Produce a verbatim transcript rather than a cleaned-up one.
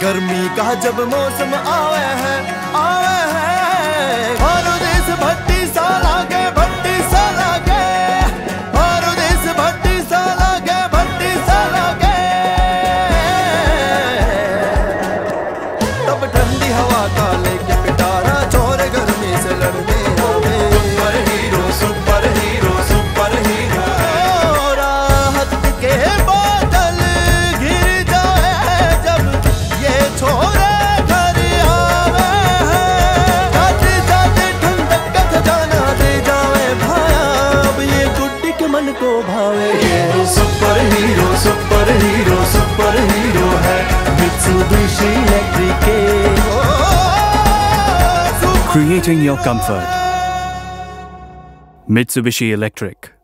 गर्मी का जब मौसम आवे है आवे है और देश भट्टी सा लागे भट्टी सा लागे और देश भट्टी सा लागे भट्टी सा लागे तब ठंडी हवा का लेके पिटारा छोरे गर्मी से लड़ने आवे super hero super hero super hero राहत के बादल घिर जाए जब ये छोरे घर आवे जाते जाते ठंडक का खजाना दे जावे भाया अब ये गुड्डी के मन को भावे ये super hero super hero super hero है मित्सुबिशी इलेक्ट्रिक के Creating your comfort. Mitsubishi Electric.